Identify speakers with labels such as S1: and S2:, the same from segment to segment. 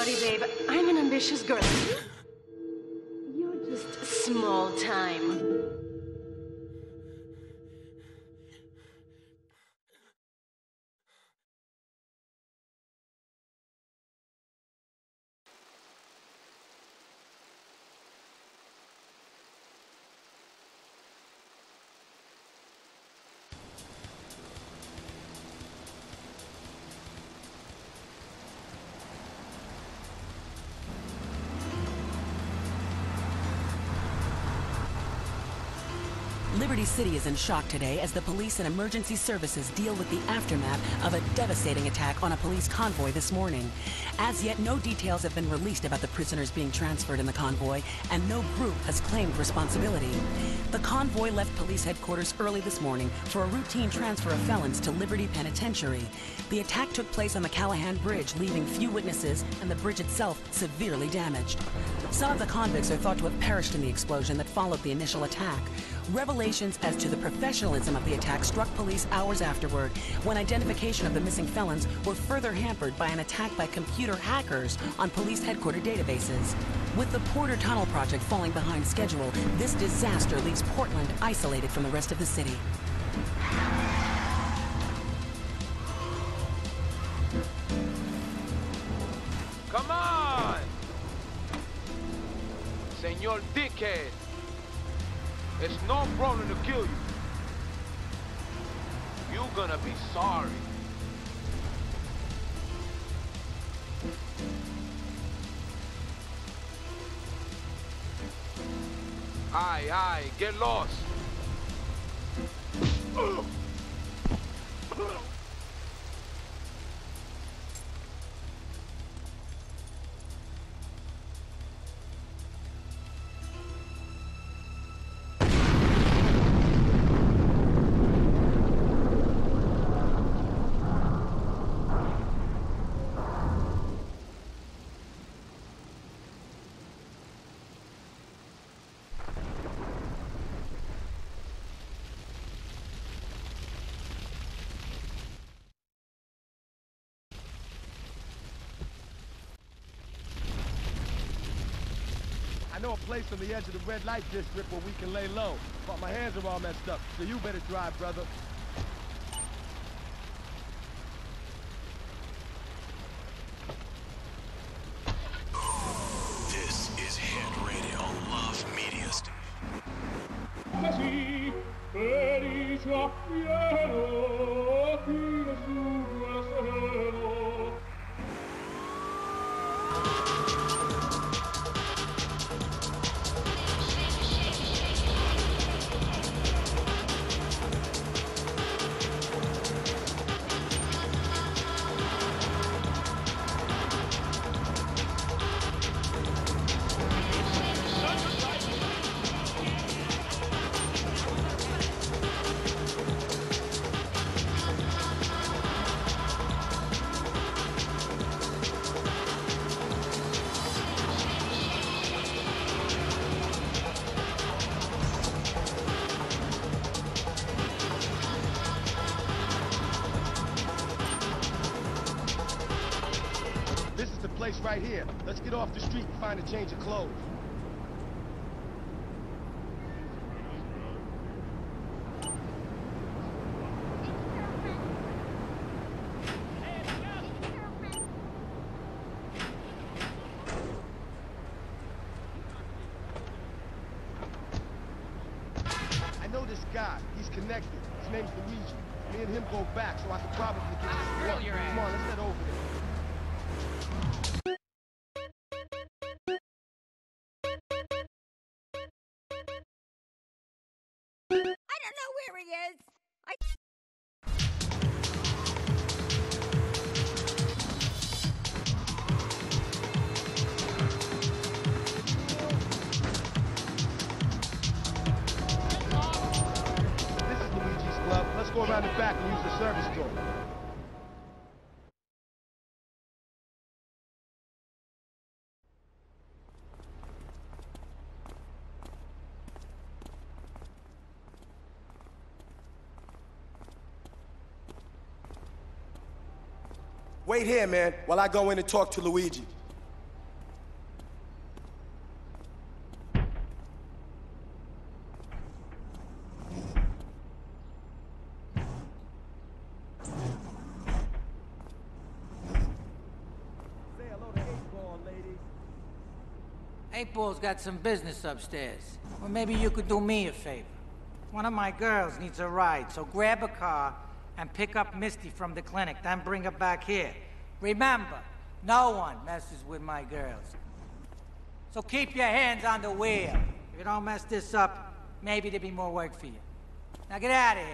S1: Liberty, babe. I'm an ambitious girl. You're just small time.
S2: Liberty City is in shock today as the police and emergency services deal with the aftermath of a devastating attack on a police convoy this morning. As yet, no details have been released about the prisoners being transferred in the convoy, and no group has claimed responsibility. The convoy left police headquarters early this morning for a routine transfer of felons to Liberty Penitentiary. The attack took place on the Callahan Bridge, leaving few witnesses and the bridge itself severely damaged. Some of the convicts are thought to have perished in the explosion that followed the initial attack. Revelations as to the professionalism of the attack struck police hours afterward, when identification of the missing felons were further hampered by an attack by computer hackers on police headquarter databases. With the Porter Tunnel project falling behind schedule, this disaster leaves Portland isolated from the rest of the city.
S3: Come on! Senor Dickhead! It's no problem to kill you. You're gonna be sorry. Aye, get lost.
S4: I know a place on the edge of the red light district where we can lay low, but my hands are all messed up, so you better drive, brother.
S5: This is Hit Radio Love Media Station.
S6: Così per il suo piano fino su cielo.
S4: Right here. Let's get off the street and find a change of clothes. I know this guy. He's connected. His name's Luigi. Me and him go back, so I could probably get you some work. Come on, let's head over there.
S7: He is.
S4: This is Luigi's Club. Let's go around the back and use the service door. Wait here, man, while I go in and talk to Luigi.
S8: 8-Ball's got some business upstairs. Or maybe you could do me a favor. One of my girls needs a ride, so grab a car and pick up Misty from the clinic, then bring her back here. Remember, no one messes with my girls. So keep your hands on the wheel. If you don't mess this up, maybe there'll be more work for you. Now get out of here.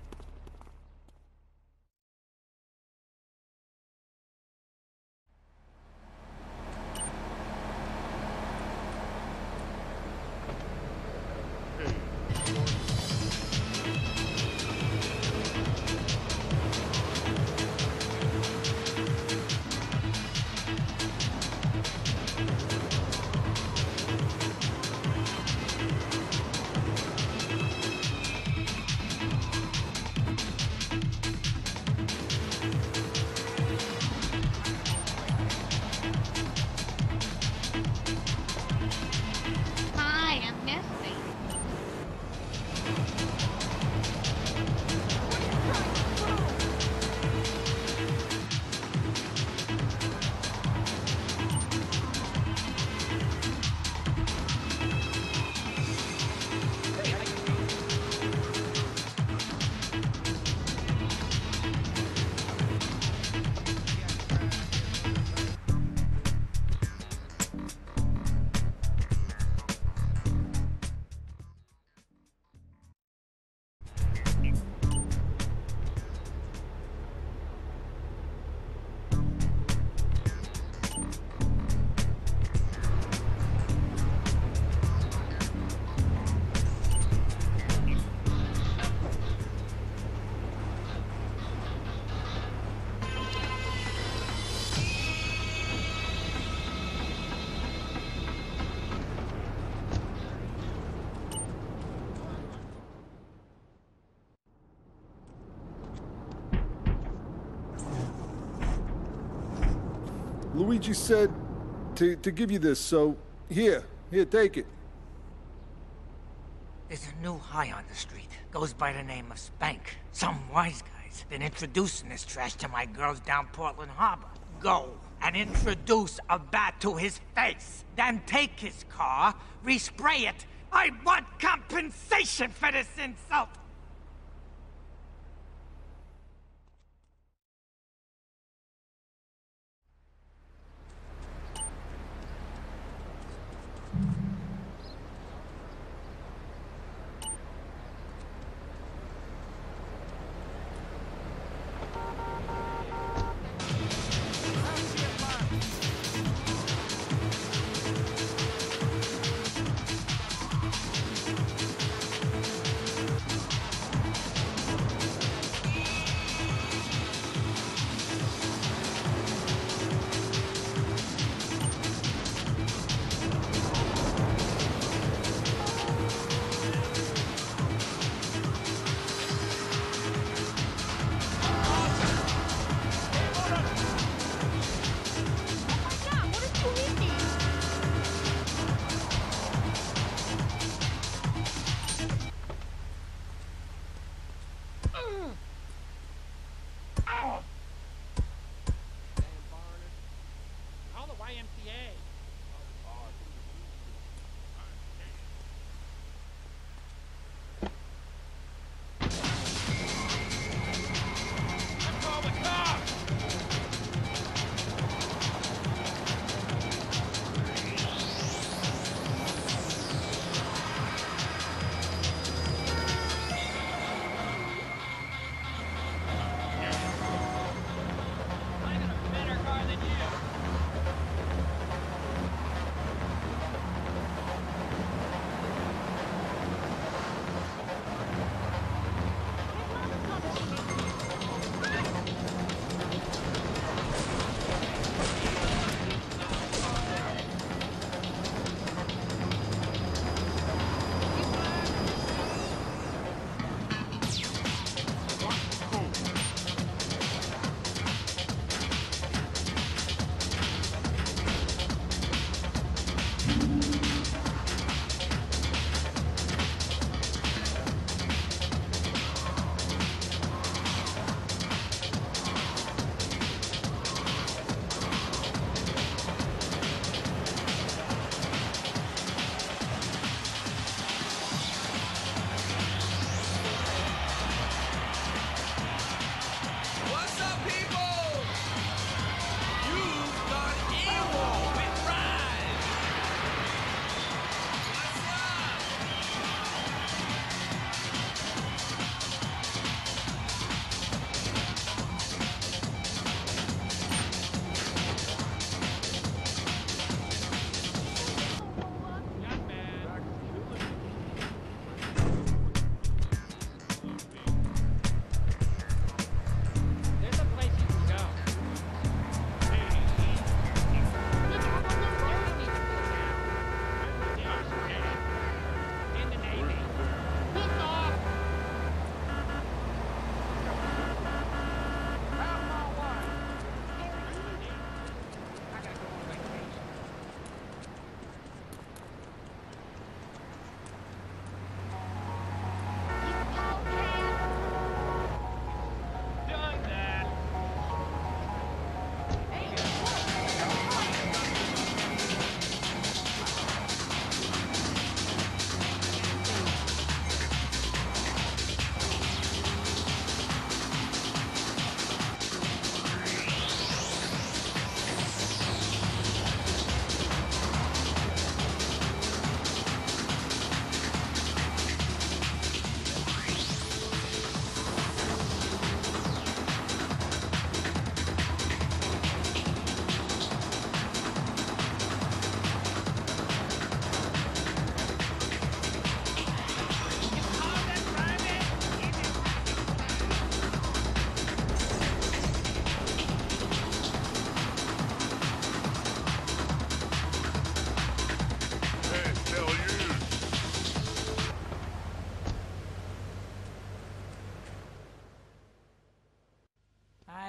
S7: Hi, I'm Misty.
S9: Luigi said to give you this, so here, take it.
S8: There's a new high on the street. Goes by the name of Spank. Some wise guy's been introducing this trash to my girls down Portland Harbor. Go and introduce a bat to his face. Then take his car, respray it. I want compensation for this insult!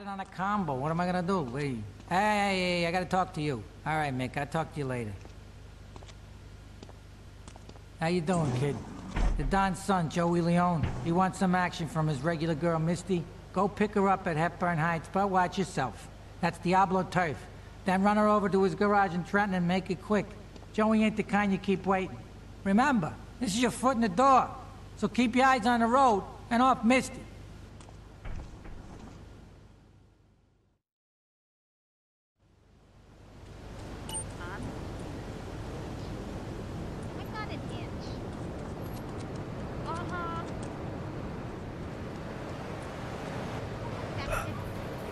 S8: decided on a combo. What am I gonna do? Hey, I gotta talk to you. All right, Mick, I'll talk to you later. How you doing, kid? The Don's son, Joey Leone. He wants some action from his regular girl, Misty. Go pick her up at Hepburn Heights, but watch yourself. That's Diablo turf. Then run her over to his garage in Trenton and make it quick. Joey ain't the kind you keep waiting. Remember, this is your foot in the door. So keep your eyes on the road and off Misty.
S7: I got an inch. Uh-huh. That's it.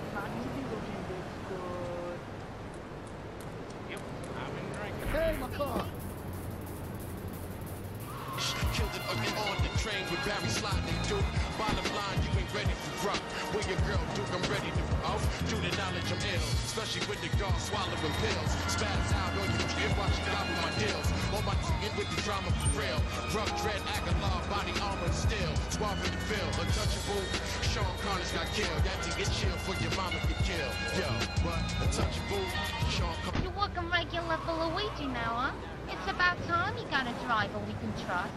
S3: Yep, I've been drinking.
S4: Hey, my car.
S5: Killed it on the train with Barry sliding through. Bottom line, you ain't ready for rock. Where your girl, Duke, I'm ready to off. Due to knowledge, I'm ill. Especially with the guard swallowing pills. Spaz out on you, kid, watch you out with my deals. All my get with the drama for real. Rough dread, Aguilar, body armor and steel. Suave in the field, untouchable. Sean Connor's got killed. That to get chill for your mama get killed. Yo, what? Untouchable. Sean Connor's.
S7: You're working regular for Luigi now, huh? It's about time you got a driver we can trust.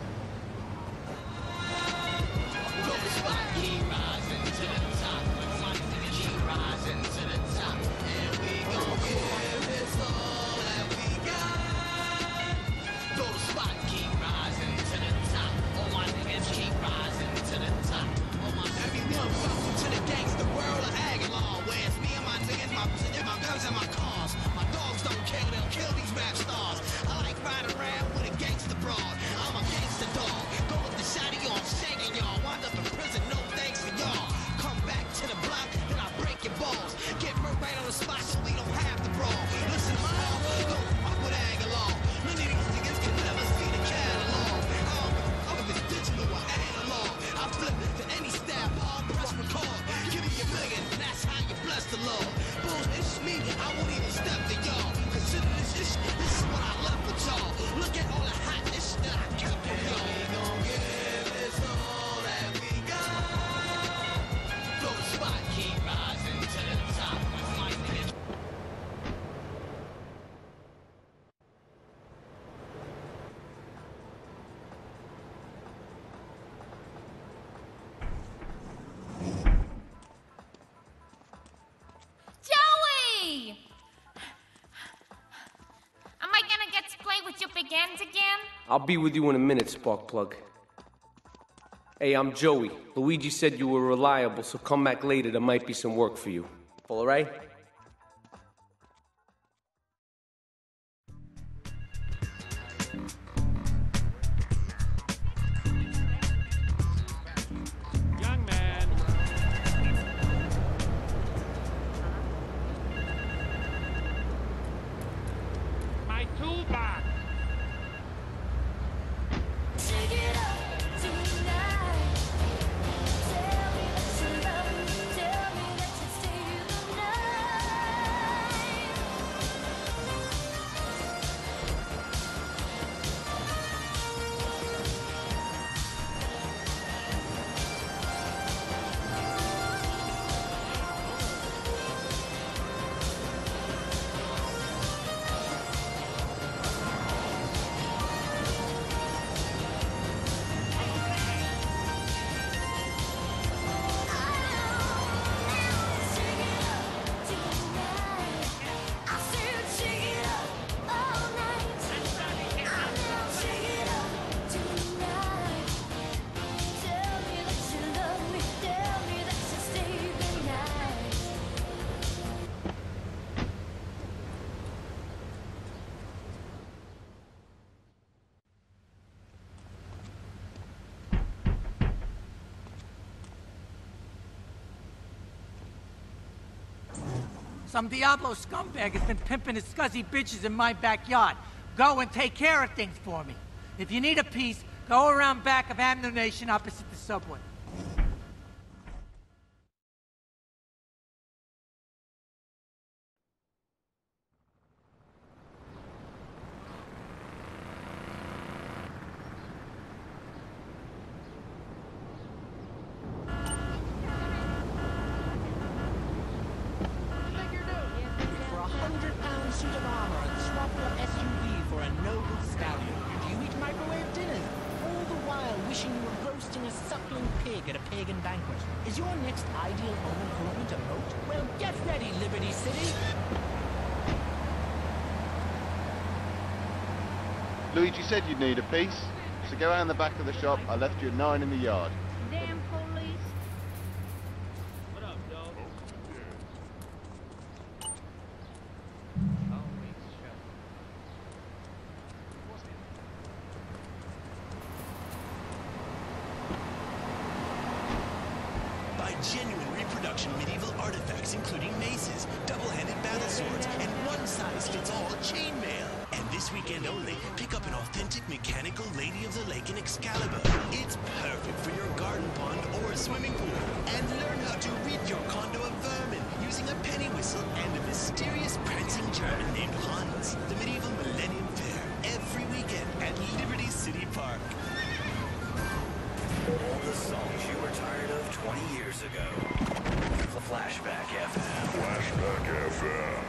S10: Joey! Am I gonna get to play with your big ends again?
S11: I'll be with you in a minute, Sparkplug. Hey, I'm Joey. Luigi said you were reliable, so come back later. There might be some work for you. All right?
S3: Young man. My toolbox.
S8: Some Diablo scumbag has been pimping his scuzzy bitches in my backyard. Go and take care of things for me. If you need a piece, go around back of Ammunition opposite the subway.
S12: look at a pagan banquet. Is your next ideal home improvement a moat? Well, get ready, Liberty City!
S13: Luigi said you'd need a piece, so go around the back of the shop. I left you 9 in the yard.
S7: Damn police.
S3: What up, dog?
S14: Buy genuine reproduction medieval artifacts including maces, double-handed battle swords, and one-size-fits-all chainmail. And this weekend only, pick up an authentic mechanical Lady of the Lake in Excalibur. It's perfect for your garden pond or swimming pool. And learn how to rid your condo of vermin using a penny whistle and a mysterious prancing German named Hans. The medieval Millennium Fair, every weekend at Liberty City Park.
S15: All the songs you were tired of 20 years ago. Flashback FM. Flashback FM.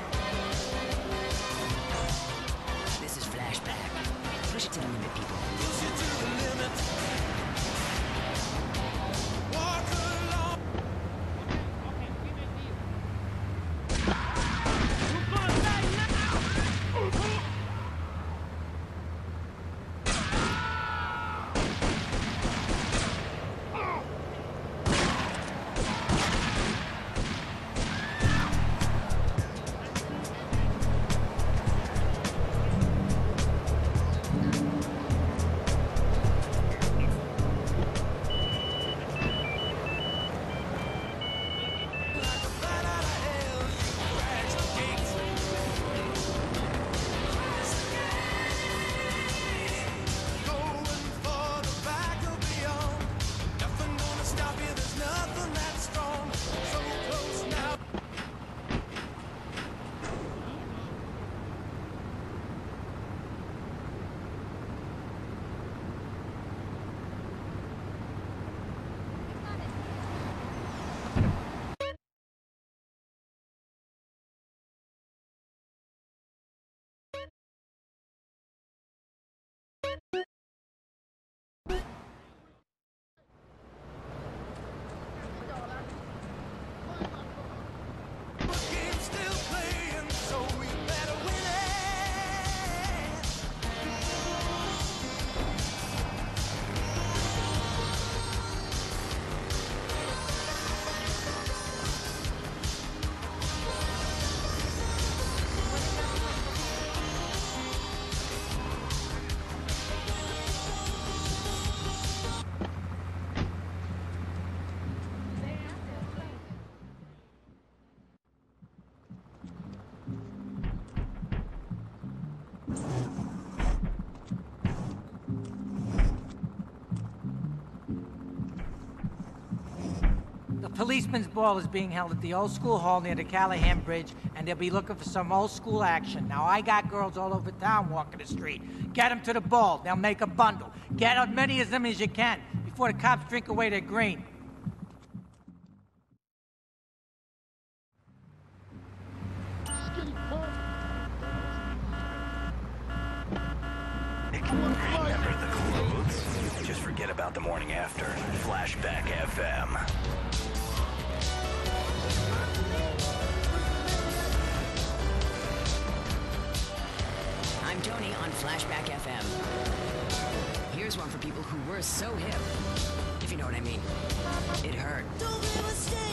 S16: This is Flashback. Push it to the limit, people.
S14: Push it to the limit. Walk along.
S8: Policeman's ball is being held at the old school hall near the Callahan Bridge, and they'll be looking for some old school action. Now, I got girls all over town walking the street. Get them to the ball. They'll make a bundle. Get as many of them as you can before the cops drink away their green.
S15: Remember the clothes? Just forget about the morning after. Flashback FM.
S16: I'm Tony on Flashback FM. Here's one for people who were so hip, if you know what I mean. It hurt.